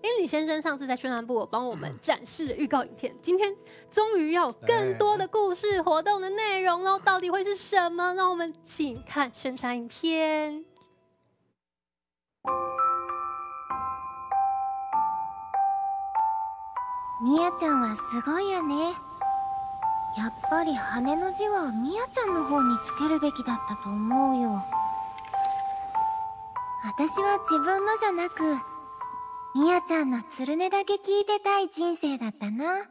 英里先生上次在宣传部有帮我们展示预告影片，今天终于要有更多的故事活动的内容喽，到底会是什么？让我们请看宣传影片。 みやちゃんはすごいよね。やっぱり羽の字はみやちゃんの方につけるべきだったと思うよ。私は自分のじゃなくみやちゃんのつるねだけ聞いてたい人生だったな。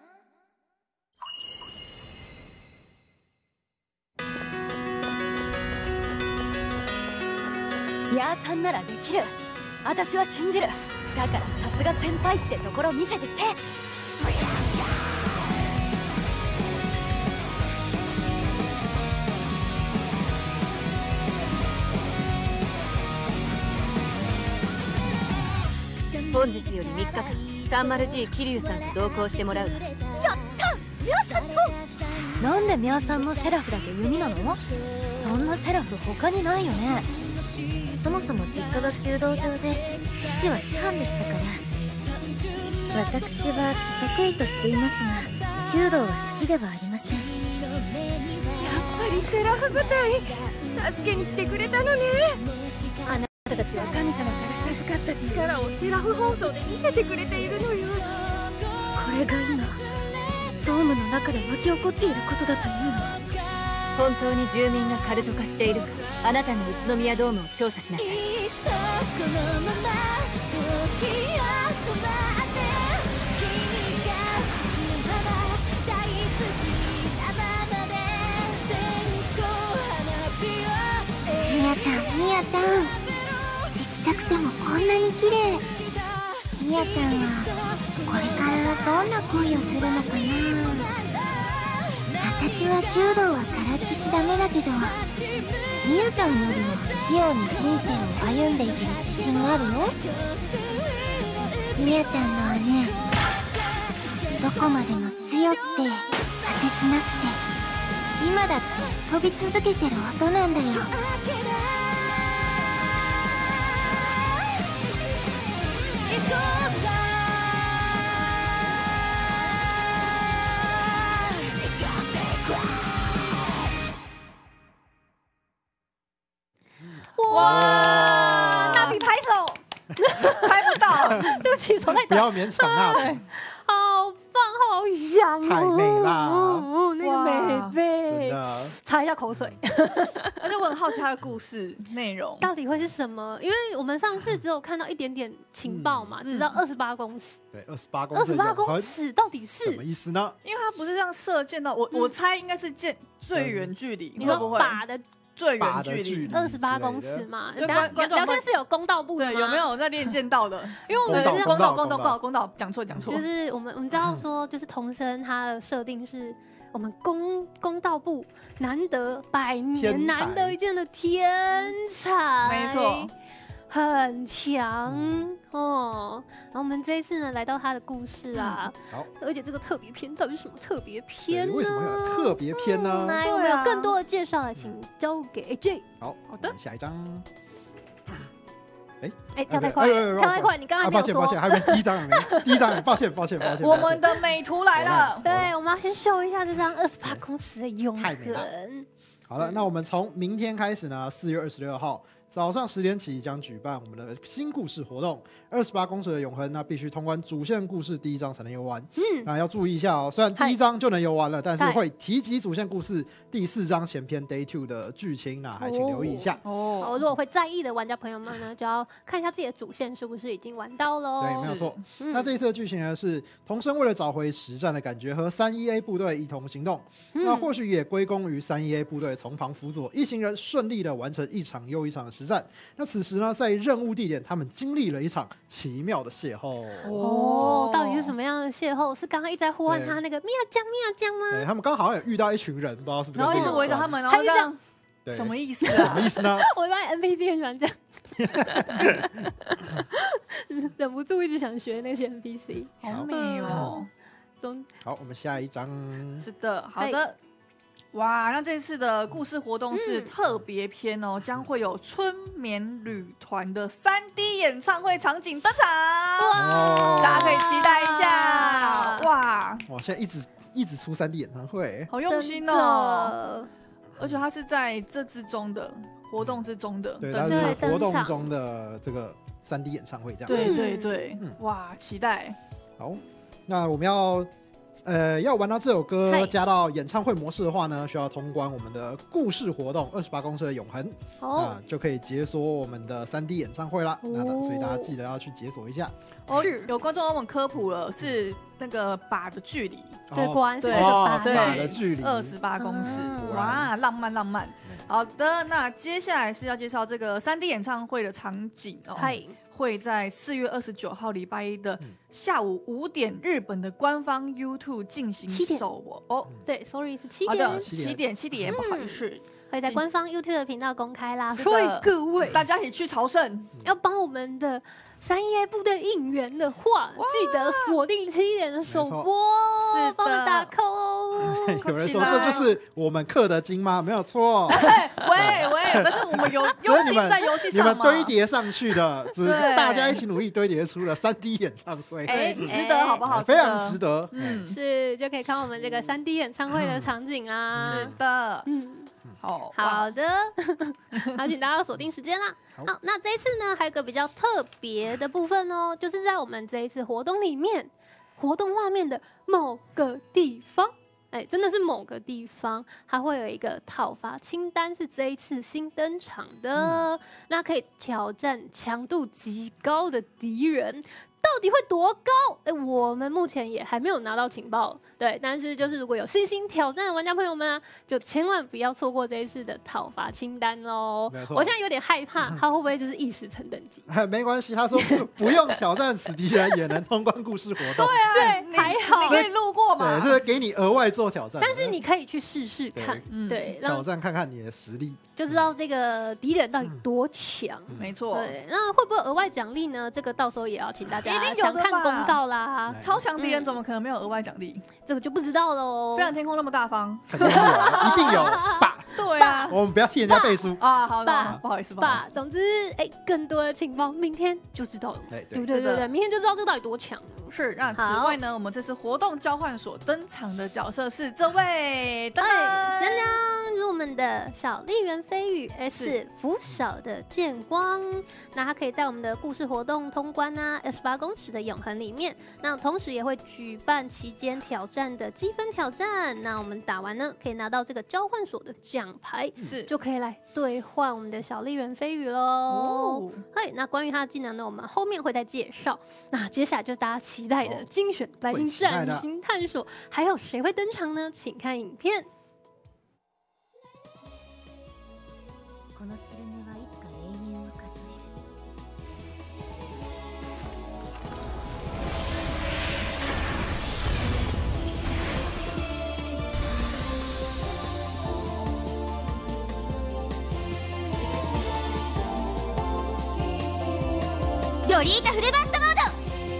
みやさんならできる。私は信じる。だからさすが先輩ってところ見せてきて。本日より3日間 30G 桐生さんと同行してもらう。やったミャさんと。なんでミャさんのセラフだけ弓なの？そんなセラフ他にないよね。そもそも実家が弓道場で父は師範でしたから。私は得意としていますが弓道は好きではありません。やっぱりセラフ部隊助けに来てくれたのね。あなたたちは神様から授かった力をセラフ放送で見せてくれているのよ。これが今ドームの中で巻き起こっていることだというの。本当に住民がカルト化しているか、あなたの宇都宮ドームを調査しなさい。 みやちゃんみやちゃん、ちっちゃくてもこんなに綺麗。みやちゃんはこれからどんな恋をするのかな。私は弓道はからっきしダメだけどみやちゃんよりも器用に人生を歩んでいける自信があるよ。みやちゃんの姉どこまでも強って果てしなくて今だって飛び続けてる音なんだよ。 哇，蜡笔拍手， 拍不到， 对不起，手太不短， 要勉强啊！ 好棒，好香哦， 太美啦那个美真背， 的， 擦一下口水。 而且我很好奇他的故事内容。 到底会是什么？因为我们上次只有看到一点点情报嘛，只知道28公尺对，28公尺的 ，28 永恒公尺到底什么是？ 意思呢？ 因为他不是这样射箭到我猜应该是箭最远距离， 你会不会？ 说靶的最靶远距离的距离。 28公尺嘛？ 就等下观众聊天室有公道部的吗？ 对，有没？有在练剑道的？ 因为我们是公道公道，讲错。 就是我们知道说，就是童生他的设定是我们公道部难得百年天才难得一见的天才， 没错， 很强哦。然后我们这一次呢，来到他的故事啊， 好， 而且这个特别篇到底是什么特别篇呢？ 对为什么会有特别篇呢？ 来，我们有更多的介绍来，请交给 AJ。 好， 好的我们下一张。 哎，跳太快了，跳太快，你刚才没有说。 抱歉，还没第一张还没，第一张，抱歉。 我们的美图来了。 对，我们要先秀一下这张28公尺的永太美了恒。 好了，那我们从明天开始呢，4月26号早上10点起将举办我们的新故事活动，28公尺的永恒，那必须通关主线故事第一章才能游玩。那要注意一下哦，虽然第一章就能游玩了，但是会提及主线故事第4章前篇 Day 2的剧情，那还请留意一下。 哦，如果会在意的玩家朋友们呢，就要看一下自己的主线是不是已经玩到喽。 对，没有错。那这一次的剧情呢是童生为了找回实战的感觉，和3-1A 部队一同行动。那或许也归功于3-1A 部队从旁辅佐，一行人顺利的完成一场又一场的实战。那此时呢，在任务地点，他们经历了一场奇妙的邂逅。 哦，到底是什么样的邂逅？是刚刚一直在呼唤他那个米亚酱对， 吗？ 他们刚好像有遇到一群人，不知道是不是然后一直跟这个有关。 围着他们，然后这样， 对什么意思什啊么？意思呢？ 我发现 NPC 很喜欢这样，忍不住一直想学那些 NPC。 好美哦。 中好，我们下一张。 是的，好的。 哇，那这次的故事活动是特别篇哦，将会有春眠旅团的3D 演唱会场景登场， 哇大家可以期待一下。哇， 现在一直出3D 演唱会， 好用心真哦！ 的而且它是在这之中的活动之中的， 对， 登它场是活动中的这个3D 演唱会这样。 对对对嗯， 哇，期待。 好，那我们要玩到这首歌嗨加到演唱会模式的话呢，需要通关我们的故事活动28公尺的永恒， 哦， 就可以解锁我们的3D 演唱会啦。 哦所以大家记得要去解锁一下。 是有观众帮我们科普了，是那个靶的距离对，果然是对这个吧？ 对靶的距离 28公尺， 嗯哇，浪漫浪漫。好的，那接下来是要介绍这个3D 演唱会的场景哦。 嗨， 会在4月29号礼拜一的嗯下午5点，日本的官方 YouTube 进行 7点首播哦。 对，sorry 是7 好的， 点， 7点，不好意思， 会在官方 YouTube 的频道公开啦。 是的所以各位大家一起去朝圣。 要帮我们的3叶部队应援的话，记得锁定7点的首播是的哦，帮我们打 call 哦。 有人说起来这就是我们氪的金吗？没有错， 喂，可是我们有用心在游戏你们上嘛， 堆叠上去的，只是对大家一起努力堆叠出了3D 演唱会， 哎对，值得好不好？ 非常值得。 嗯， 是就可以看我们这个3D 演唱会的场景啊。 是的， 嗯， 好， 好的，好，请大家锁定时间啦。 好好，那这一次呢，还有个比较特别的部分哦，就是在我们这一次活动里面，活动画面的某个地方。哎，真的是某个地方，它会有一个讨伐清单，是这一次新登场的，那可以挑战强度极高的敌人。到底会多高？哎，我们目前也还没有拿到情报，对。但是就是如果有信心挑战的玩家朋友们啊，就千万不要错过这一次的讨伐清单喽没。错我现在有点害怕，他会不会就是一时成等级？ 没关系，他说不用挑战死敌人也能通关故事活动。 对，还好你。可以路过嘛？ 对，这是给你额外做挑战的。 但是你可以去试试看， 嗯对， 挑让战看看你的实力。 就知道这个敌人到底多强。 没错， 对，那会不会有额外奖励呢？这个到时候也要请大家一定有想的吧看公告啦， 超强敌人怎么可能没有额外奖励？ 这个就不知道喽飞。翔天空那么大方， 肯定是有，一定有。爸， 对啊， 我们不要替人家背书。 啊，好爸的，不好意思，不好意吧， 思， 总之，哎，更多的情报明天就知道了， 对对不对？ 是的对，明天就知道这到底多强了。 是。那此好外呢，我们这次活动交换所登场的角色是这位，噔哎， 噔， 当当，是我们的小笠原飞羽 S 拂晓的剑光，那它可以在我们的故事活动通关啊，28公尺的永恒里面，那同时也会举办期间挑战的积分挑战，那我们打完呢，可以拿到这个交换所的奖牌， 是就可以来兑换我们的小笠原飞羽喽。 哦， 嘿，那关于它的技能呢，我们后面会再介绍。那接下来就是大家期待的精选白金最期待的战型探索，还有谁会登场呢？请看影片。 この剣はいつか永遠を数える。 ロリータフルバットモード。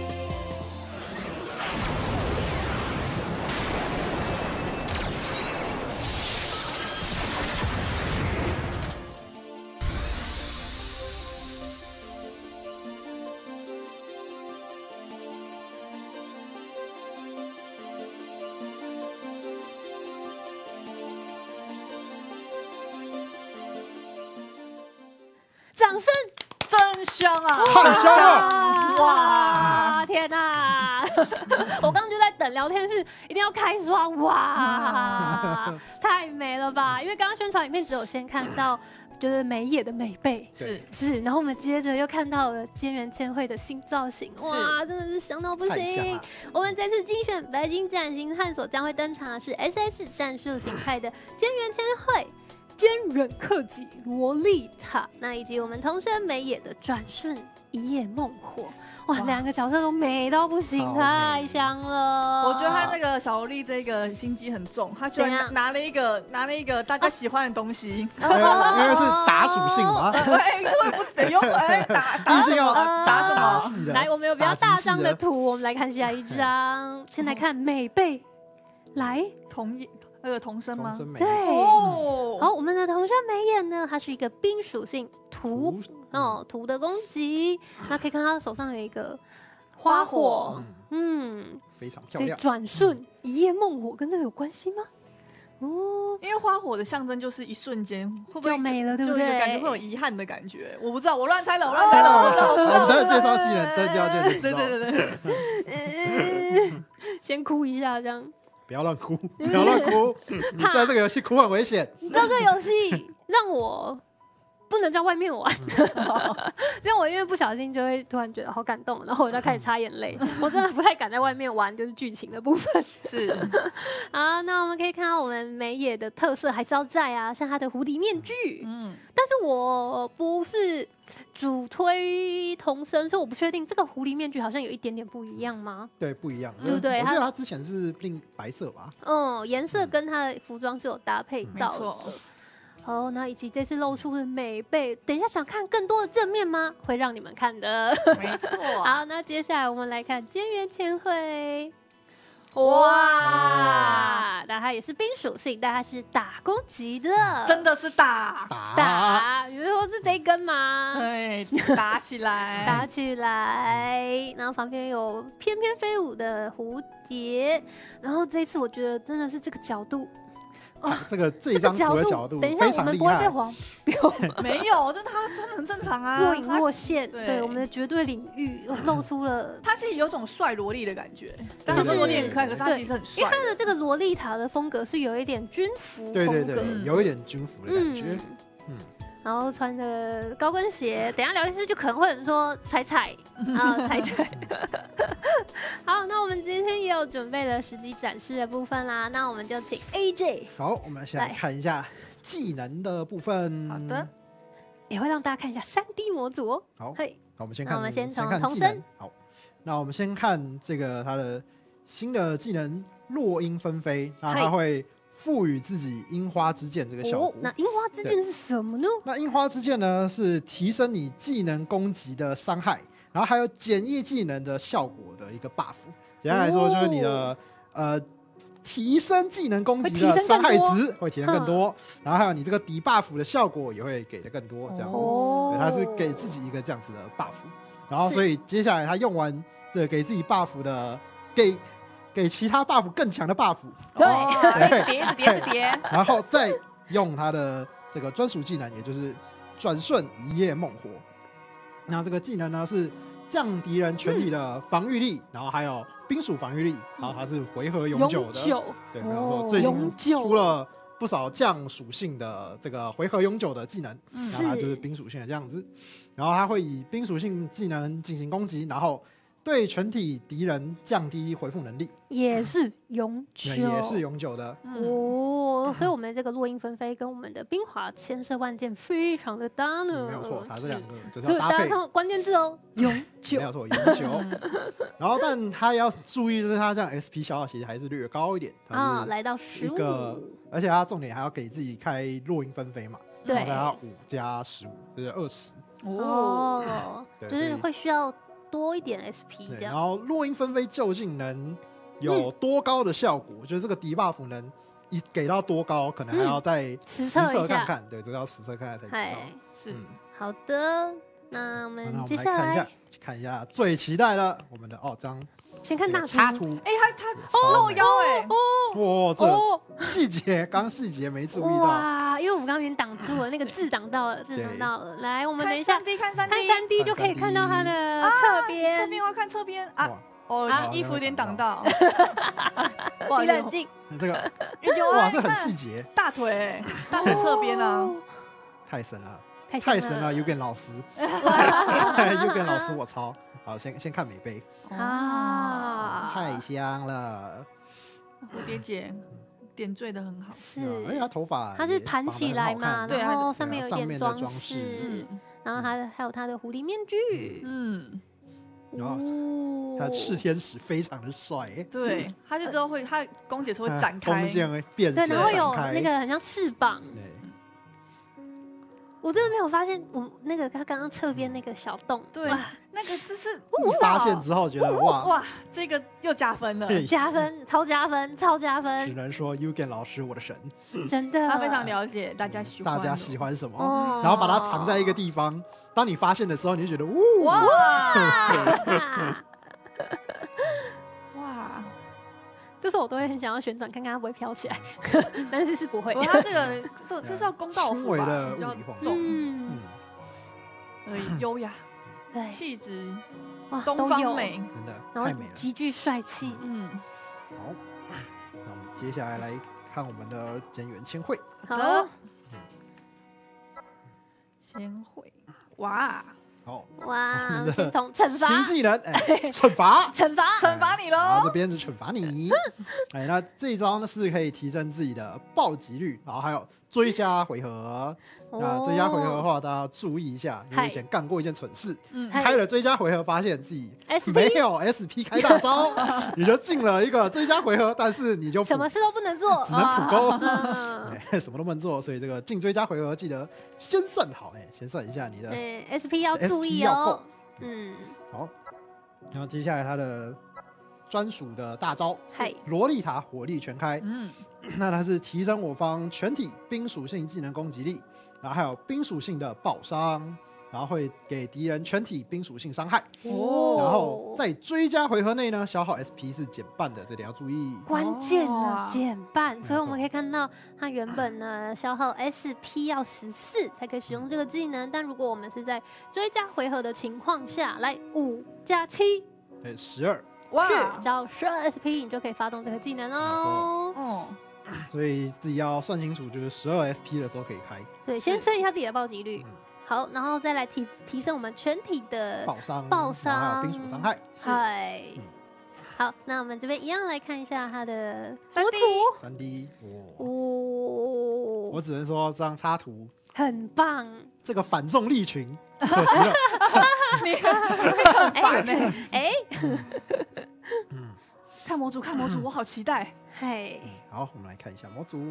掌声！ 真香啊， 太香了啊哇！ 天哪！我刚刚就在等聊天室，一定要开双哇！太美了吧！因为刚刚宣传影片只有先看到就是美野的美背。 是是，然后我们接着又看到了菅原千惠的新造型，哇，真的是香到不行太香了！ 我们这次精选白金战型探索将会登场的是 SS 战术形态的菅原千惠。坚忍克己萝莉塔，那以及我们同生美野的转瞬一夜梦火，哇，两个角色都美到不行， 好美太香了。 我觉得他那个小萝莉这个心机很重，他居怎样然拿了一个大家喜欢的东西， 因为是打属性嘛， 哎，这个不得用打毕竟要打什么？ 是的。 来，我们有比较大张的打击式图，我们来看下一张。先来看美背，来， 那个童声吗？ 童声美对哦， 好，我们的童声美眼呢，它是一个冰属性土土的攻击，那可以看它手上有一个花火， 非常漂所以亮。 转瞬一夜梦火跟这个有关系吗？哦， 因为花火的象征就是一瞬间，会不会就没了，对不就有对？ 感觉会有遗憾的感觉？我不知道，我乱猜了，我好乱猜了，我不知道，我不知道。 我们在介绍技能，等介绍技能就知对道。 对对对， 先哭一下，这样。 不要乱哭，不要乱哭，你在这个游戏哭很危险。 你知道这个游戏让我不能在外面玩，这样我因为不小心就会突然觉得好感动，然后我就开始擦眼泪。我真的不太敢在外面玩，就是剧情的部分。 是好，那我们可以看到我们美野的特色还是要在啊，像它的蝴蝶面具。但是我不是主推童声，所以我不确定这个狐狸面具好像有一点点不一样吗？ 对，不一样， 对不对我记得他之前是另白色吧？ 颜色跟它的服装是有搭配到的。 没错。 好，那以及这次露出的美背，等一下想看更多的正面吗？会让你们看的。 没错。 好，那接下来我们来看菅原千惠。哇，那它也是冰属性，但它是打攻击的， 真的是打， 打，你是说是这一根吗？ 对，打起来， 打起来，然后旁边有翩翩飞舞的蝴蝶，然后这一次我觉得真的是这个角度。 这一张图的角度等一下我们不会被黄标， 没有，这他真的很正常啊， 若隐若现， 对对我们的绝对领域露出了。 他其实有种帅萝莉的感觉，但他说萝莉很可爱，可是他其实很帅， 因为他的这个洛丽塔的风格是有一点军服风格， 对对对，有一点军服的感觉。 然后穿着高跟鞋，等一下聊天室就可能会有人说踩踩啊踩踩。好，那我们今天也有准备了实际展示的部分啦，那我们就请 AJ。 好，我们先来看一下技能的部分。 好的， 也会让大家看一下3D 模组哦。 好， 嘿， 那我们先看， 我们先从看童声技能。好，那我们先看这个它的新的技能落樱纷飞，那它会赋予自己樱花之剑这个效果。 那樱花之剑是什么呢？ 那樱花之剑呢，是提升你技能攻击的伤害，然后还有减一技能的效果的一个 buff。简单来说，就是你的提升技能攻击的伤害值会提升更多，然后还有你这个抵 buff 的效果也会给的更多，这样子。对，它是给自己一个这样子的 buff。然后，所以接下来他用完这给自己 buff 的，给其他 buff 更强的 buff， 对， 一直叠， 然后再用他的这个专属技能，也就是转瞬一夜梦火。那这个技能呢是降敌人全体的防御力，然后还有冰属防御力，然后它是回合永久的。对，没有错。最近出了不少降属性的这个回合永久的技能，然后它就是冰属性的这样子。然后它会以冰属性技能进行攻击，然后对全体敌人降低回复能力， 也是永久， 也是永久的哦。所以我们这个落樱纷飞跟我们的冰华千色万剑非常的搭呢。 没有错，它这两个就是所以要搭配。 大家看关键字哦，永久， 没有错，永久。然后，但它要注意，就是它这样 SP 消耗其实还是略高一点啊，来到一个，而且它重点还要给自己开落樱纷飞嘛， 对， 然后它5加15，就是20。 哦，就是会需要多一点 SP 这样。 然后落樱纷飞究竟能有多高的效果？就是这个敌 buff 能一给到多高，可能还要再实测看看。对，这要实测看看才知道。 是好的，那我们接下来看一下最期待的我们的这样。 先看大插图， 他露腰哇，这细节，刚细节没注意到。 哇，因为我们刚刚已经挡住了，那个字挡到了，来，我们等一下看 3D 就可以看到它的侧边。 侧边我要看侧边啊！衣服有点挡到。 你冷静。 这个哇，这很细节。 大腿侧边啊， 太神了， 太神了 ！Yugen 老师，Yugen 老师，我操！好，先看美背啊， 太香了！ 蝴蝶结点缀的很好， 是， 而且他头发它是盘起来嘛， 对， 然后上面有一点装饰， 然后还有他的狐狸面具， 然后他炽天使非常的帅， 对，他是之后会，他弓箭是会展开， 弓箭会变形， 对，然后有那个很像翅膀， 我真的没有发现，我那个他刚刚侧边那个小洞， 对哇， 那个就是你发现之后觉得哇， 哇，这个又加分了。 对加分，超加分，超加只分， 能说 Yugen 老师我的神， 真的， 他非常了解大家喜欢的， 大家喜欢什么， 哦然后把它藏在一个地方。当你发现的时候，你就觉得哇， 哇哇！ 这时候我都会很想要旋转看看它会不会飘起来，但是是不会不。过他这个这是要公道轻服吧， 微的比较物理晃动重嗯， 而已，优雅、 对， 气质、 哇， 东都有， 方美。 真的然后太美了。 极具帅气。 嗯， 好，那我们接下来来看我们的菅原千惠。 好的，千惠，哇， 好， 哇， 的先从惩罚新技能，哎，惩罚。 惩罚， 惩罚你然后这喽！ 边是惩罚你，哎，那这一招呢是可以提升自己的暴击率，然后还有追加回合。那追加回合的话，大家要注意一下，因为以前干过一件蠢事， 嗯嗨开了追加回合，发现自己 SP 没有 SP 开大招，你就进了一个追加回合，但是你就什么事都不能做只，能普攻， 嗯， 哎，什么都不能做，所以这个进追加回合记得先算好，哎，先算一下你的 SP 要注 SP 意要够哦，。嗯， 好，然后接下来他的专属的大招嗨， 洛丽塔火力全开， 嗯， 那它是提升我方全体冰属性技能攻击力，然后还有冰属性的爆伤，然后会给敌人全体冰属性伤害， 哦然后在追加回合内呢，消耗 SP 是减半的，这点要注意。 关键了， 哦减半，所以我没错们可以看到，它原本呢消耗 SP 要14才可以使用这个技能，但如果我们是在追加回合的情况下，来5加7， 对，12， 哇， 是只要12 SP，你就可以发动这个技能哦。 哦， 所以自己要算清楚，就是12 SP 的时候可以开对，先升一下自己的暴击率嗯， 好，然后再来提升我们全体的爆伤， 爆然后还有伤冰属伤害。 嗨嗯。 好，那我们这边一样来看一下它的 3D 模组， 3D，哦， 哦我，只能说这张插图， 很棒， 这个反重力群可惜了。 你很烦呢。 哎， 嗯， 看模组，看模组，我好期待嘿， 好，我们来看一下模组。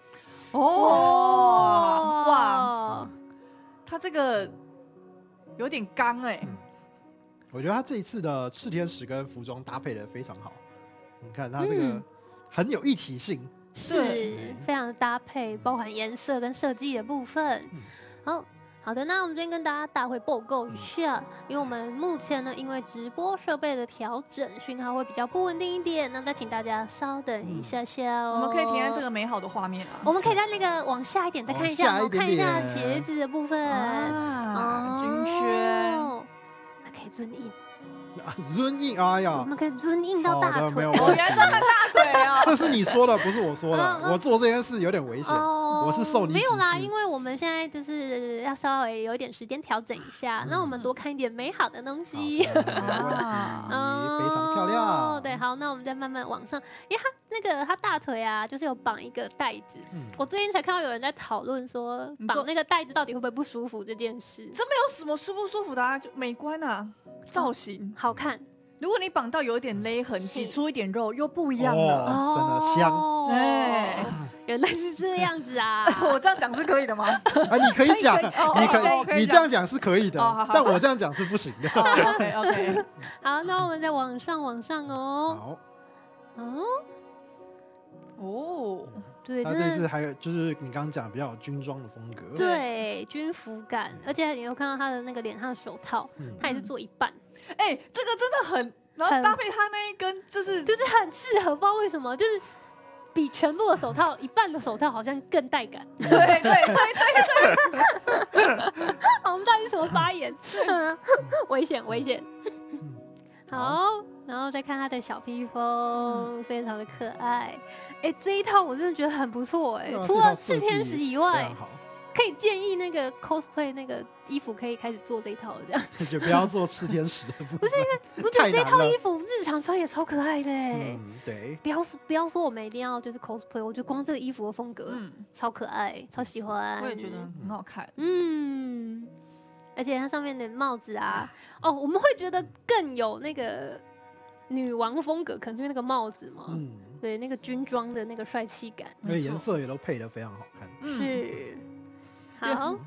哦！哇， 哇， 他这个有点刚哎， 我觉得他这一次的赤天使跟服装搭配的非常好，你看他这个嗯很有一体性。 是对非常的搭配，包含颜色跟设计的部分。好的，那我们这边跟大家大会报告一下，因为我们目前呢，因为直播设备的调整，讯号会比较不稳定一点，那再请大家稍等一下下哦。 我们可以体验这个美好的画面啊！ 我们可以在那个往下一点再看一下， 往下一点看一下点鞋子的部分。 啊，君轩， 哦，那可以 zoom in， 啊润印，哎我呀， 们可以 zoom in 到好大腿。 哦， 的没有问题原来是看大腿哦。 这是你说的，不是我说的。 嗯嗯我做这件事有点危险。 哦我是受你没有啦， 指示因为我们现在就是要稍微有一点时间调整一下，让我们多看一点美好的东西。 好的没有问题，非常漂亮。 哦对，好，那我们再慢慢往上，因为他大腿啊，就是有绑一个带子。 嗯我最近才看到有人在讨论说， 你说绑那个带子到底会不会不舒服这件事。 这没有什么舒不舒服的啊，就美观啊，造型。 好看， 如果你绑到有一点勒痕，挤出一点肉，又不一样了。 哦真的香哦哎原来是这样子啊！ 我这样讲是可以的吗？ 啊，你可以讲， 可以你可以哦可以，你这样讲是可以的哦好好， 但我这样讲是不行的。 OK OK， 好，那我们再往上哦。 好， 哦， 哦， 对， 他真的这次还有就是你刚刚讲比较有军装的风格。 对军服感，而且你有看到他的那个脸上的手套， 嗯他也是做一半， 哎，这个真的很，然后很搭配他那一根，就是就是很适合，不知道为什么，就是比全部的手套一半的手套好像更带感。 对对对我们到底是什么发言？危险危险。好，然后再看他的小披风，非常的可爱。哎，这一套我真的觉得很不错哎对啊， 除这套了炽天使以外非常，好， 可以建议那个 cosplay 那个衣服可以开始做这一套，这样。 就不要做赤天使的部分。不是， 我觉得这太难了套衣服日常穿也超可爱的哎。 嗯，对， 不要说我们一定要就是 cosplay，我觉得光这个衣服的风格嗯， 超可爱，超喜欢。 我也觉得很好看。 嗯，而且它上面的帽子啊，哦，我们会觉得更有那个女王风格，可能是因为那个帽子嘛， 嗯， 对，那个军装的那个帅气感因为颜色也都配得非常好看。 嗯， 是好。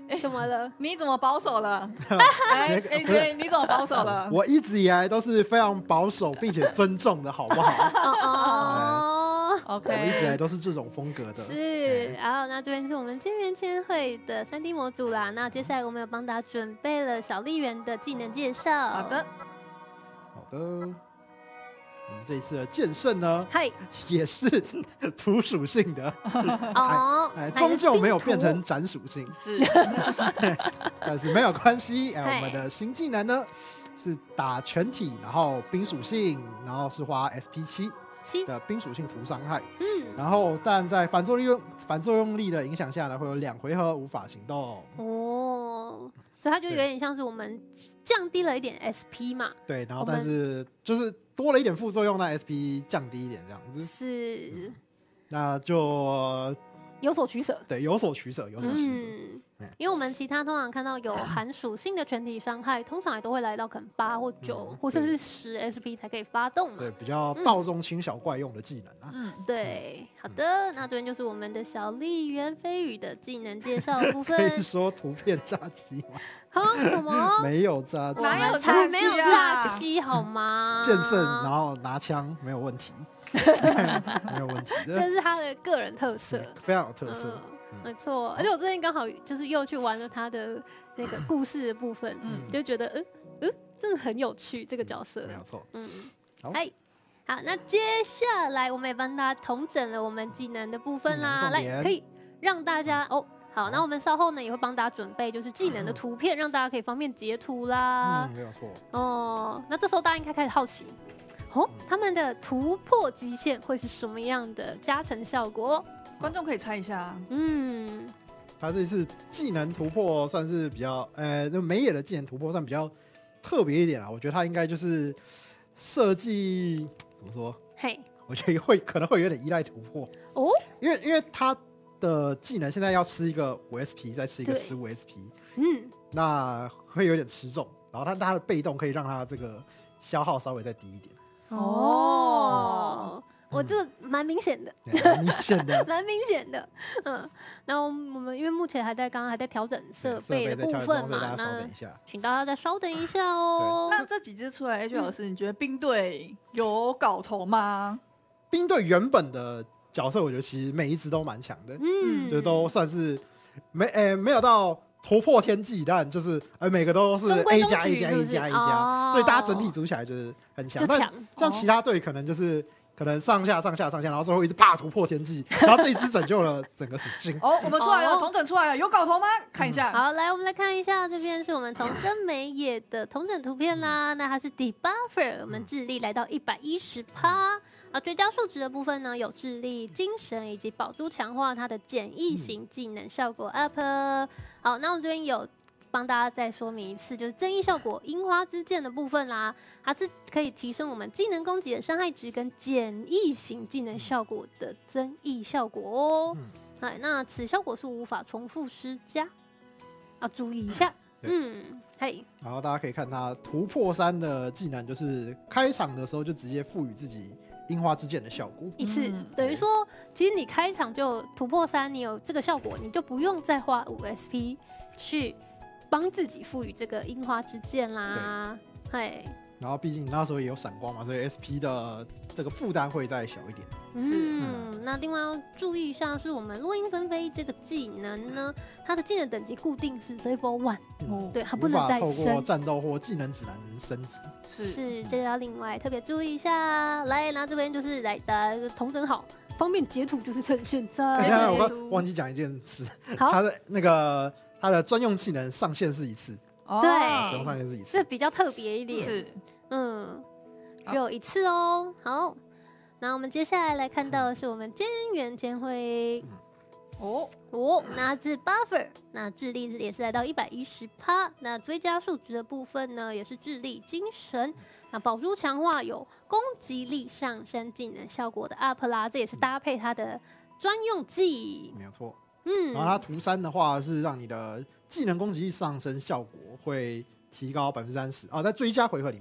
怎么了？ 你怎么保守了？ 这个不是 AJ 你怎么保守了？ 我一直以来都是非常保守并且尊重的，好不好？ 哦， 我一直以来 OK， 都是这种风格的。 是。然后那这边是我们千元千绘的3D 模组啦。那接下来我们有帮大家准备了小笠原的技能介绍。 好的， 好的，我们这一次的剑圣呢， 嗨， 也是土属性的， 哦， 终究没有变成斩属性， 是但是没有关系。 嗨我们的新技能呢是打全体，然后冰属性，然后是花 SP7的冰属性图伤害。然后但在反作用力的影响下呢，会有2回合无法行动。 哦，所以它就有点像是我们降低了一点 SP 嘛。 对，然后我们但是就是多了一点副作用，那 SP 降低一点这样子， 是那就有所取舍。 对有所取舍，有所取舍。 因为我们其他通常看到有含属性的全体伤害，通常也都会来到可能8或9，或甚至10 SP 才可以发动嘛。 对，比较道中轻小怪用的技能啊。 对，好的，那这边就是我们的小笠原飞羽的技能介绍的部可分以。说图片炸鸡吗？ 好，什么？ 没有炸鸡， 哪有我们才没有炸鸡啊炸鸡好吗？ 剑圣，然后拿枪没有问题，没有问题， 这是他的个人特色。 非常有特色。 没错，而且我最近刚好就是又去玩了他的那个故事的部分，就觉得真的很有趣这个角色。 没有错。好哎，好，那接下来我们也帮大家统整了我们技能的部分啦， 技能重点来可以让大家哦。好，那我们稍后呢也会帮大家准备就是技能的图片，让大家可以方便截图啦。 没有错。 哦，那这时候大家应该开始好奇，他们的突破极限会是什么样的加成效果？ 观众可以猜一下。 他这次技能突破算是比较，那美野的技能突破算比较特别一点啦。我觉得他应该就是设计怎么说？ 嘿， 我觉得可能会有点依赖突破哦， 因为他的技能现在要吃一个5 SP， 再吃一个对 15 SP， 嗯， 那会有点吃重。然后他的被动可以让他这个消耗稍微再低一点。 哦，我这个蛮明显的， 对蛮明显的。 蛮明显的，然后我们因为目前刚刚还在调整设备的部分嘛， 大家稍那等一下。 请大家再稍等一下哦。 那这几只出来，AJ 老师，你觉得兵队有搞头吗？ 兵队原本的角色，我觉得其实每一只都蛮强的，就都算是没有到突破天际，但就是每个都是中规 A 中加 A 加矩是不 A 是加 A 哦加，所以大家整体组起来就是很强。但就强像其他队可能就是可能上下，然后最后一直啪突破天际，然后这一支拯救了整个属性。 哦，我们出来了， 哦同整出来了，有搞头吗？看一下。 好，来我们来看一下，这边是我们同生美野的同整图片啦。那它是 debuffer， 我们智力来到110%。追加数值的部分呢，有智力、精神以及宝珠强化它的简易型技能效果 up。好，那我们这边有帮大家再说明一次，就是增益效果樱花之剑的部分啦，它是可以提升我们技能攻击的伤害值跟简易型技能效果的增益效果哦。那此效果是无法重复施加，要注意一下。嘿， 然后大家可以看他突破3的技能，就是开场的时候就直接赋予自己樱花之剑的效果。 一次等于说，其实你开场就突破3，你有这个效果，你就不用再花5 SP 去帮自己赋予这个樱花之剑啦。嘿， 然后毕竟你那时候也有闪光嘛，所以 SP 的这个负担会再小一点。 那另外要注意一下，是我们落英纷飞这个技能呢，它的技能等级固定是 level 1，对，它不能再无法透过升。 战斗或技能指南升级。 是，这个要另外特别注意一下。来，那这边就是来大家统整好，方便截图，就是趁现在。 等一下，我刚忘记讲一件事， 好他的他的专用技能上限是1次， 对使用上限是1次， 这比较特别一点。 是， 只有1次哦。好，那我们接下来看到的是我们千元千绘。那是 buffer， 那智力也是来到110%。那追加数值的部分呢，也是智力、精神。那宝珠强化有攻击力上升技能效果的 up 啦，这也是搭配它的专用技。 没有错。然后它图3的话是让你的技能攻击力上升效果会提高30%在追加回合里面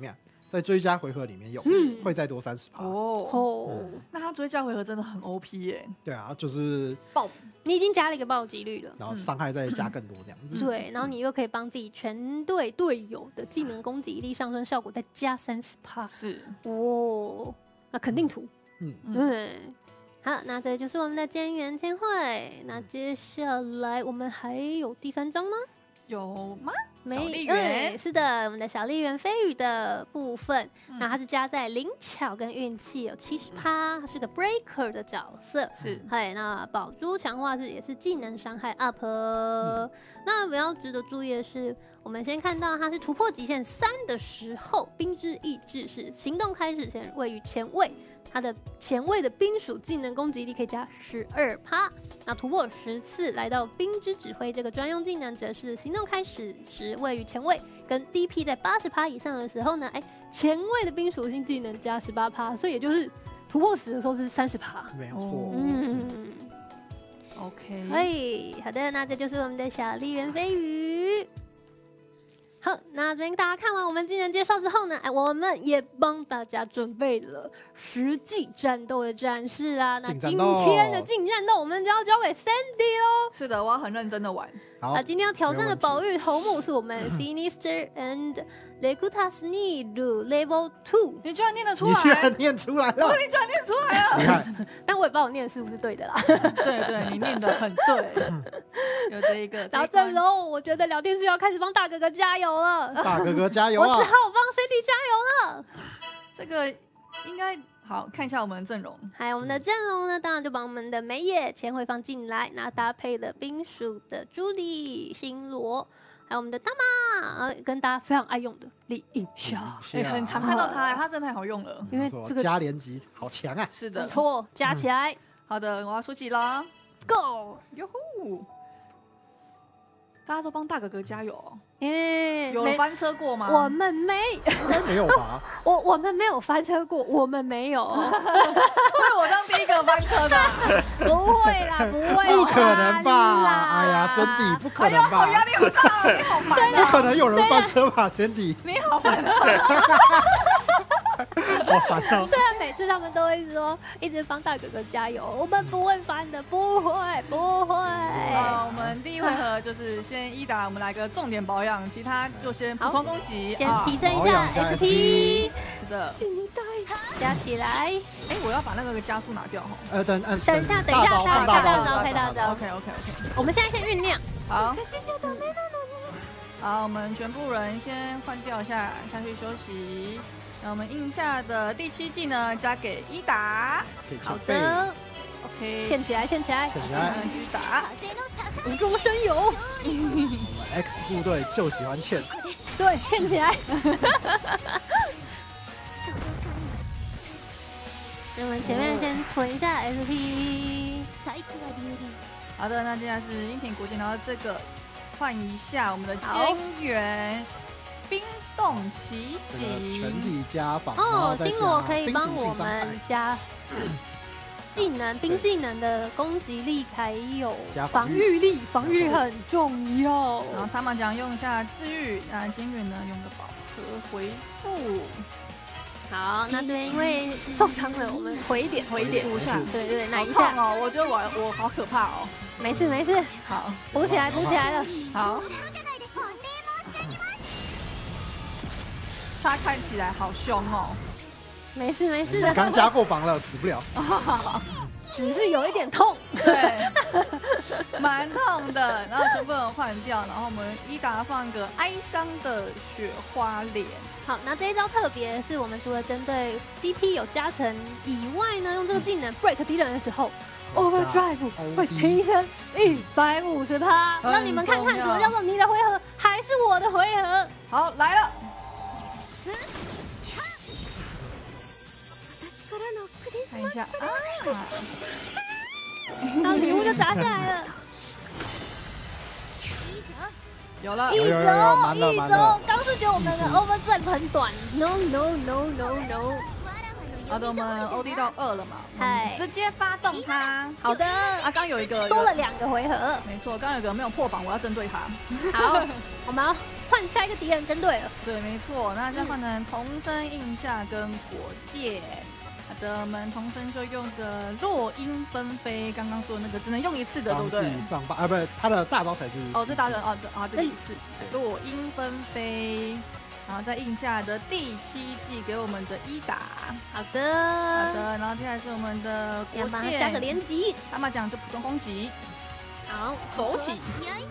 在追加回合里面用，会再多30%。 哦，那他追加回合真的很 OP 耶。 对啊，就是爆， 你已经加了一个暴击率了， 然后伤害再加更多这样子。 对，然后你又可以帮自己全队队友的技能攻击力上升效果再加30%， 是哦，那肯定图。 嗯， 对。好，那这就是我们的菅原千惠。那接下来我们还有第3章吗？ 有吗？ 没， 小笠原是的，我们的小笠原飞羽的部分，那它是加在灵巧跟运气有70%，它是个 breaker 的角色。 是， 嗨，那宝珠强化也是技能伤害 up。那比较值得注意的是，我们先看到它是突破极限3的时候，冰之意志是行动开始前位于前位。它的前位的冰属技能攻击力可以加12%，那突破10次来到冰之指挥这个专用技能，则是行动开始时位于前位，跟 DP 在80%以上的时候呢，前位的冰属性技能加18%，所以也就是突破10的时候是30%， 没有错。 OK， 好的，那这就是我们的小笠原飞羽。好，那这边大家看完我们技能介绍之后呢，我们也帮大家准备了实际战斗的展示啦。那今天的近战斗，我们就要交给 Sandy 喽。 是的，我要很认真的玩。 好， 今天要挑战的宝玉头目是我们 Sinister and Legutas Niru Level 2。 你居然念得出来！ 你居然念出来了！ 你居然念出来了！ 你看， 但我也不知道我念的是不是对的啦。 对，你念得很对。有这一个， 然后这时候我觉得聊天室要开始帮大哥哥加油了。 大哥哥加油啊！ 我只好帮 Sandy 加油了。 这个应该。好，看一下我们的阵容。 还有我们的阵容呢，当然就把我们的梅野千惠放进来，那搭配了冰属的朱莉、星罗，还有我们的大妈，跟大家非常爱用的李颖霞， 很常看到她，她真的太好用了。 因为这个加连级好强啊！ 是的， 没错，加起来。 好的，我要出击啦 ，Go！ 哟呼！大家都帮大哥哥加油哦。 有人翻车过吗？ 我们没有吧？ 我们没有翻车过，我们没有。会我当第一个翻车的？ 不会啦，不会， 不可能吧？哎呀，Sandy，不可能吧？ 我压力好大，你好烦啊！ 不可能有人翻车吧，Sandy？ 你好烦啊！ 好烦哦！ 虽然每次他们都会说一直帮大哥哥加油，我们不会翻的，不会。 我们第一回合就是先一打，我们来个重点保养，其他就先普通攻击， 先提升一下 SP。 是的， 加起来。 我要把那个加速拿掉哈。 等一下，大招。 OK。 我们现在先酝酿。 好。好，我们全部人先换掉一下，下去休息。那我们印下的第7技呢，加给伊达。 好的 ，OK， 欠起来。 伊达， 无中生有。 我们 X 部队就喜欢欠。 对，欠起来。那我们前面先存一下 SP。 好的，那接下来是樱田国际，然后这个换一下我们的菅原。冰冻奇景， 全体加防星罗可以帮我们加技能，冰技能的攻击力还有防御力，防御很重要。 然后他们讲用一下治愈，那菅原呢用个饱和回复。 好，那对，因为受伤了，我们回一点，补一下，对，拿一下哦。我觉得我好可怕哦。 没事， 好， 补起来了。 好。他看起来好凶哦。 没事的。 刚加过防了，死不了。 只是有一点痛。 对，蛮痛的。然后全部人换掉，然后我们伊达放一个哀伤的雪花脸。 好，那这一招特别是我们除了针对 DP 有加成以外呢，用这个技能 break 敌人的时候。Overdrive 会提升150%，让你们看看什么叫做你的回合还是我的回合。 好，来了。看一下啊， 然后礼物就砸下来了。 有了， 有，满了。 刚是觉得我们的 overdrive 很短 ，no。 好的，我们 OD 到2了嘛，直接发动它。 好的， 刚有一个多了2个回合。 没错，刚有一个没有破防，我要针对他。 好，我们换下一个敌人针对了。 对，没错。那再换成童声、印下跟国界。好的，我们童声就用个落英纷飞，刚刚说的那个只能用一次的，对不对？ 上八啊，不是他的大招才是。 哦，这大招哦，这个一次。落英纷飞，然后再印下的第7季给我们的伊达。 好的， 好的，然后接下来是我们的国界， 加个连击。 他们讲这普通攻击。 好， 走起。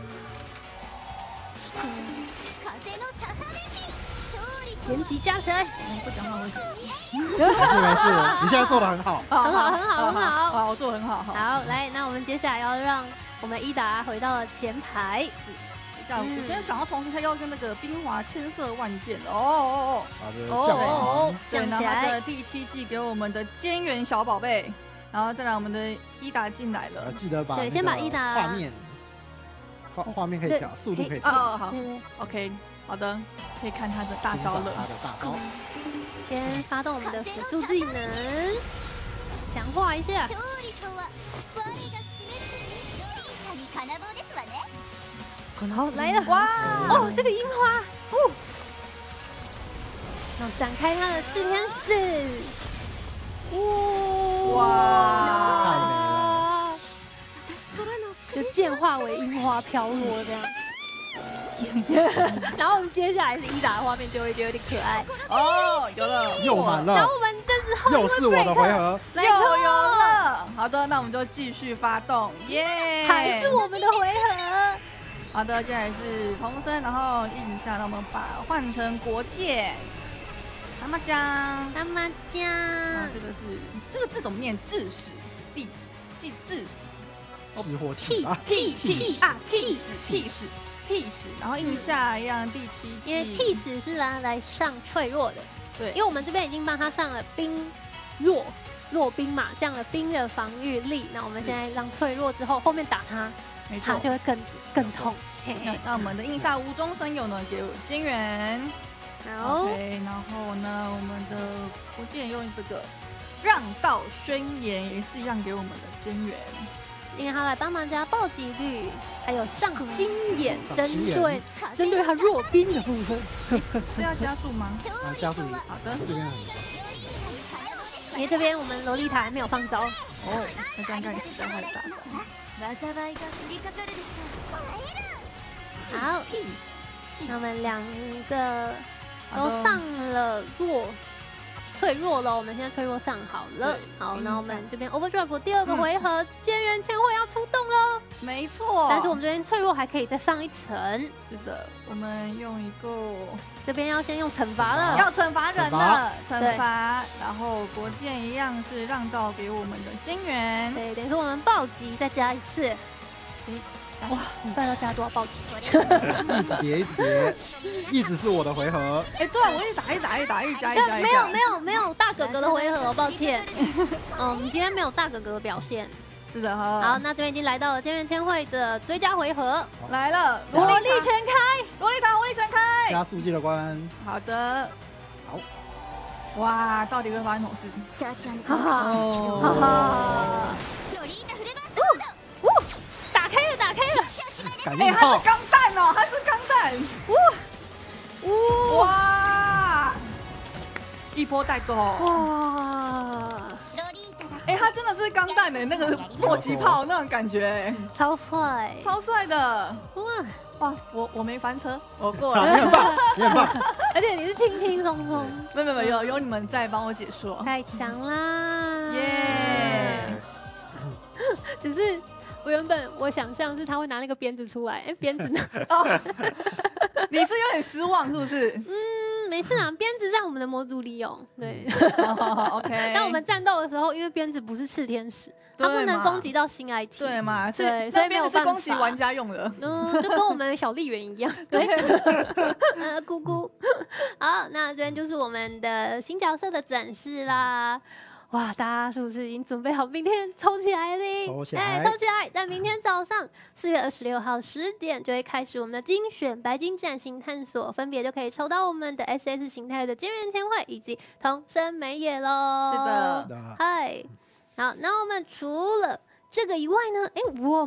连击加起来。 不讲话为止。 没事，你现在做的很好， 很好。 好，我做的很好。 好，来，那我们接下来要让我们伊达回到了前排。 这样，我今天想要同时他要用那个冰华千色万剑哦。 好的，降王。 对，然后他的第7季给我们的尖元小宝贝，然后再来我们的伊达进来了。 记得把先把伊达画面可以调，速度可以调。 哦，好 ，OK， 好的，可以看他的大招了。 他的大招。 先发动我们的辅助技能，强化一下。然后来了，哇！哦，这个樱花，哦，然后展开他的炽天使，哇！就剑化为樱花飘落这样。然后我们接下来是伊达的画面，就会觉得有点可爱哦，有了， 又满了。 然后我们这时候又是我的回合， 没错， 有了。好的，那我们就继续发动，耶！ 还是我们的回合。 好的，接下来是童声，然后印下，那我们把换成国界，蛤蟆江，这个字怎么念？智史，地史，智史， 智或替史，然后印下一样第7季， 因为替史是来上脆弱的， 对， 因为我们这边已经帮他上了冰弱冰嘛，这样的冰的防御力，那我们现在让脆弱之后，后面打他，他就会更痛。 那我们的印下无中生有呢，给尖元， 好， OK， 然后呢，我们的国界用这个让道宣言，也是一样给我们的尖元。 因为他来帮忙加暴击率，还有上心眼，针对他弱冰的部分。 是要加速吗？ 加速。 好的。 因为这边我们洛丽塔还没有放招。 哦，那这样应该是在他的大招。 好，那我们两个都上了脆弱了，我们现在脆弱上好了。好，那我们这边 Overdrive 第2个回合，尖元千惠要出动了。 没错， 但是我们这边脆弱还可以再上一层。 是的，我们用一个， 这边要先用惩罚了， 要惩罚人了，惩罚。然后国剑一样是让道给我们的尖元， 对，等于说我们暴击再加一次。哇，你不知道加多少暴击？ 一直叠，一直是我的回合。 哎，对，我一直打，一直加。 没有大哥哥的回合，抱歉。你今天没有大哥哥的表现。 是的， 好，那这边已经来到了尖元千惠的追加回合， 来了， 萝莉全开， 萝莉塔火力全开， 加速记得关。 好的， 好。 哇，到底会发生什么事？ 哈哈。打开了！ 感应炮， 它是钢弹哦，它是钢弹！哇！一波带走！ 哇！ 它真的是钢弹的那个迫击炮那种感觉， 超帅， 超帅的！哇！我没翻车，我过了。 你很棒，你很棒！ 而且你是轻轻松松， 没有你们在帮我解说， 太强啦！ 耶！ 只是。我想象是他会拿那个鞭子出来，鞭子呢？ 你是有点失望是不是？ 没事啊，鞭子在我们的模组里有，对。 OK。 但我们战斗的时候，因为鞭子不是炽天使，它不能攻击到新 IT， 对嘛？ 对，所以鞭子是攻击玩家用的， 就跟我们的小丽媛一样，对。咕咕。好，那这边就是我们的新角色的展示啦。哇，大家是不是已经准备好明天抽起来了？ 抽起来！ 在明天早上4月26号10点就会开始我们的精选白金崭新探索，分别就可以抽到我们的 SS 形态的尖元千惠以及童声美野喽。 是的， 嗨，好，那我们除了这个以外呢，我们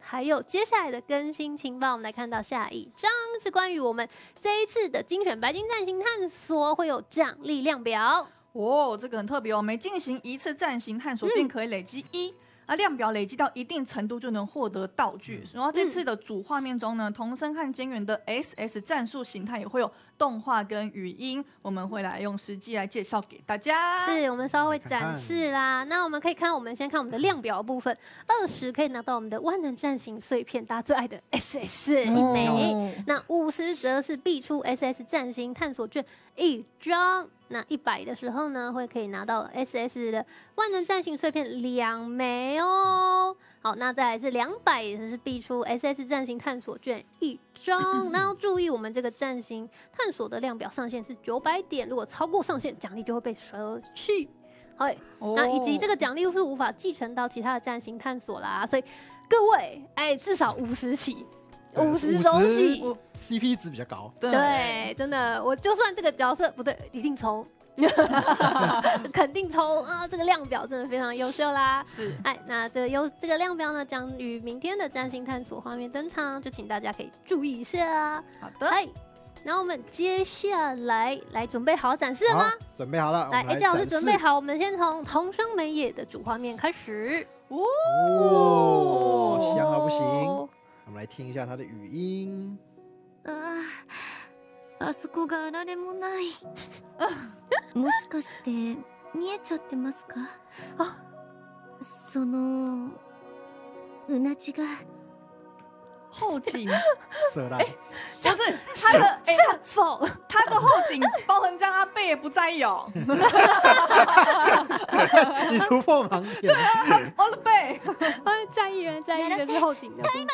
还有接下来的更新情报，我们来看到下一张是关于我们这一次的精选白金战型探索会有奖励量表。 哦，这个很特别哦，每进行一次战型探索便可以累积1。量表累积到一定程度就能获得道具。然后这次的主画面中呢，童声和菅原的 SS 战术形态也会有动画跟语音，我们会来用实际来介绍给大家。 是我们稍微展示啦。那我们可以看，我们先看我们的量表部分，20可以拿到我们的万能战型碎片，大家最爱的 SS 1枚。那50则是必出 SS 战型探索券1张。那100的时候呢，可以拿到 SS 的万能战型碎片2枚哦。好，那再来是200，也是必出 SS 战型探索券1张。那要注意，我们这个战型探索的量表上限是900点，如果超过上限，奖励就会被舍弃。好，那以及这个奖励是无法继承到其他的战型探索啦，所以各位，至少50起。50种起 ，CP 值比较高。 对，真的，我就算这个角色不对，一定抽，肯定抽啊！这个量表真的非常优秀啦。 是， 那这个量表呢，将于明天的占星探索画面登场，就请大家可以注意一下啊。 好的， 然后我们接下来准备好展示了吗？ 准备好了， 来，姜老师准备好，我们先从童声美野的主画面开始。 香到不行。我们来听一下他的语音。 あそこがあられもない。もしかして見えちゃってますか？そのうなじが后颈色烂， 不是他的否？ 他的后颈包成这样，他背也不在意哦。 你突破盲点。 我的背， 在意的是后颈的部分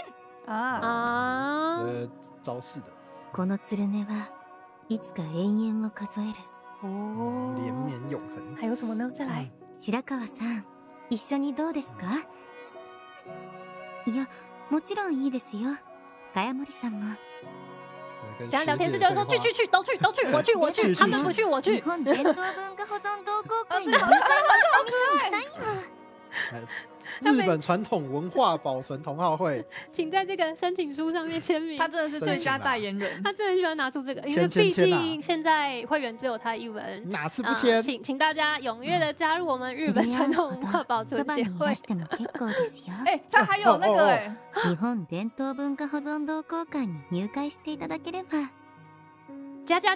招式的。 このつるねはいつか永遠を数える。 连绵永恒。 还有什么呢？再来， 白川さん、一緒にどうですか？いや、もちろんいいですよ。茅森さんも。 等下聊天室就会说去，都去，我去，他们不去，我去。 日本伝統文化保存同好会に入会の仕込み書にサインを。 日本传统文化保存同好会， 请在这个申请书上面签名。 他真的是最佳代言人， 他真的很喜欢拿出这个，因为毕竟现在会员只有他一文， 哪次不签？ 请大家踊跃的加入我们日本传统文化保存协会。 他还有那个日本伝統文化保存同好会に入会していただければ。 加入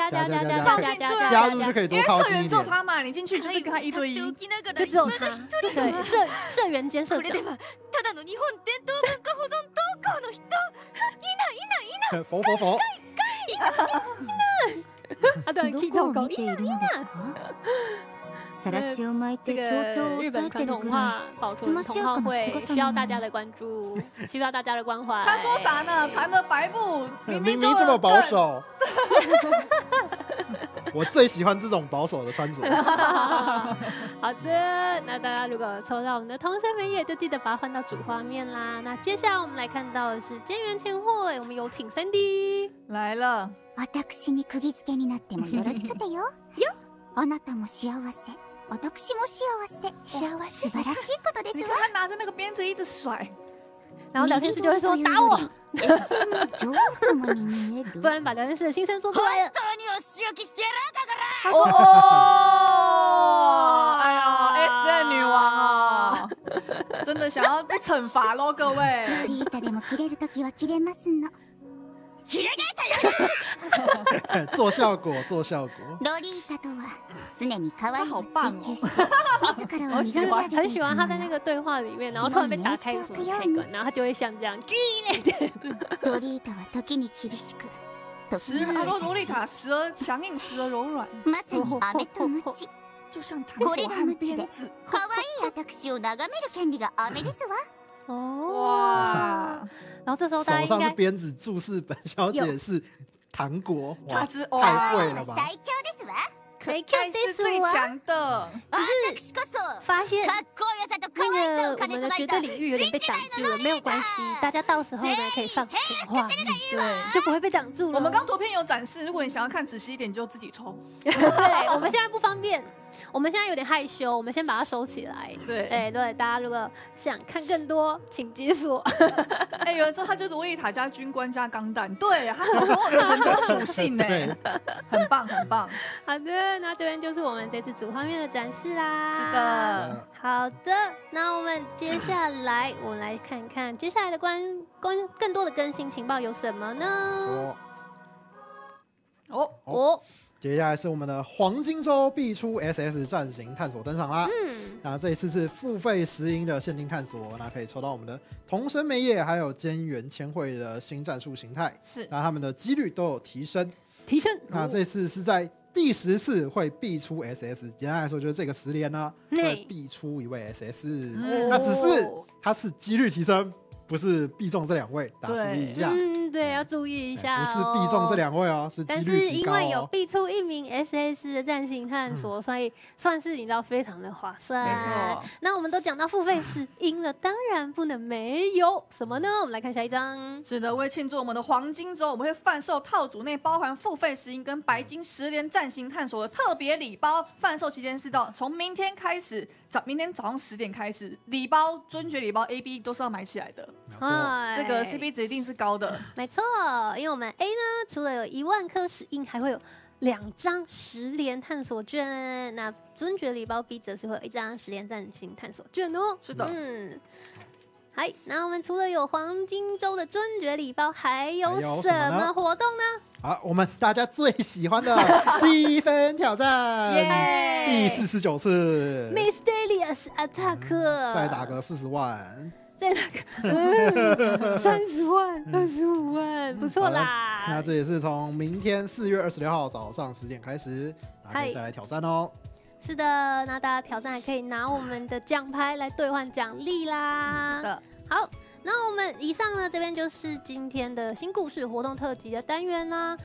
就可以多靠近一点。 社员只有他嘛，你进去就是跟他1对1， 就只有他。对，社员兼社长。 ただの日本伝統文化保存同好の人。 佛。 啊，对， どこを見ているのですか？さらしを巻いて強調を抑えてるぐらい保存同好会需要大家的关注，需要大家的关怀。 他说啥呢？缠的白布明明这么保守。我最喜欢这种保守的穿着。 好的，那大家如果抽到我们的童声美野，就记得把它换到主画面啦。那接下来我们来看到的是菅原千惠，我们有请 Sandy 来了。 私に釘付けになってもよろしくてよ。あなたも幸せ。私も幸せ，素晴らしいことですわ。 你看他拿着那个鞭子一直甩， 然后聊天室就会说打我，不然把聊天室的心声说出来了。 他说哎呀 ，SM 女王啊，真的想要被惩罚咯，各位。 做效果。 ロリータとは常に可愛いを追求し、自らを磨き上げていくもの。 很喜欢他在那个对话里面，然后突然被打开什么开关，然后他就会像这样。 ロリータは時に厳しく、時にロリータ時而强硬，时而柔软， まさに飴とムチ。 就像糖こ果れがムチで、 和鞭子。 可愛い私を眺める権利が飴ですわ。 哇！然后这时候大家手上是鞭子，注视本小姐是糖果，哇，太贵了吧！ 最強ですわ。 最強是最强的。 发现かっこよさと可那个我们的绝对领域有点被挡住了，没有关系，大家到时候呢可以放前画面， 对， 就不会被挡住了。 我们刚图片有展示，如果你想要看仔细一点，就自己抽。 对，我们现在不方便，我们现在有点害羞，我们先把它收起来。 对， 对，大家如果想看更多，请解锁。 有人说他就洛丽塔加军官加钢弹，对，他很多属性呢，很棒很棒。 好的，那这边就是我们这次主画面的展示啦。 是的， 好的，那我们接下来我们来看看接下来的更多的更新情报有什么呢？ 接下来是我们的黄金周必出 SS 战型探索登场啦。那这一次是付费10银的限定探索，那可以抽到我们的桐生梅叶还有菅原千惠的新战术形态， 是， 那他们的几率都有提升。那这次是在第10次会必出 SS， 简单来说就是这个10连呢会必出一位 SS，那只是它是几率提升，不是必中这2位，大家注意一下。 对，要注意一下， 不是必中这2位哦，是几率提高哦。 但是因为有必出1名 SS 的战型探索，所以算是你知道非常的划算。 没错。 那我们都讲到付费10银了，当然不能没有什么呢？我们来看下一张。 是的，为庆祝我们的黄金周，我们会贩售套组内包含付费10银跟白金10连战型探索的特别礼包。贩售期间是从明天开始，明天早上10点开始，礼包尊爵礼包 A、B 都是要买起来的。这个 CP 值一定是高的。 没错，因为我们 A 呢，除了有1万颗10银，还会有2张10连探索券。那尊爵礼包 B 则是会有1张10连战型探索券哦。 是的， 嗨，那我们除了有黄金周的尊爵礼包，还有什么活动呢？ 好，我们大家最喜欢的积分挑战，第49次 Mysterious Attack， 再打个40万。 再打个30万、25万，不错啦。 那这也是从明天4月26号早上10点开始，大家可以再来挑战哦。 是的，那大家挑战还可以拿我们的奖牌来兑换奖励啦。 是的， 好。那我们以上呢，这边就是今天的新故事活动特辑的单元啦。